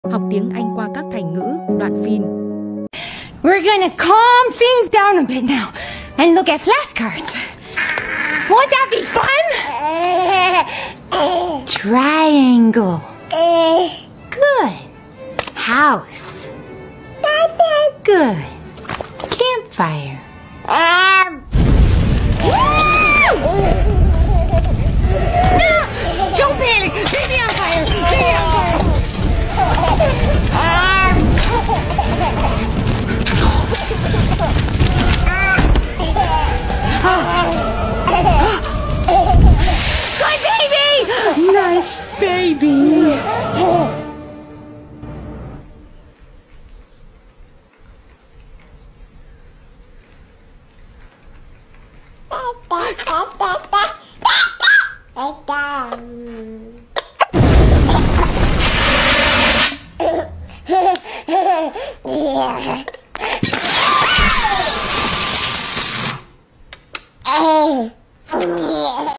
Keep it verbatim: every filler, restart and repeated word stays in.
Học tiếng Anh qua các thành ngữ, đoạn phim. We're gonna calm things down a bit now and look at flashcards. Won't that be fun? Triangle. Good. House. Good. Campfire. No! Don't panic! Baby on fire! Baby on fire! Good baby! Nice baby! Yeah.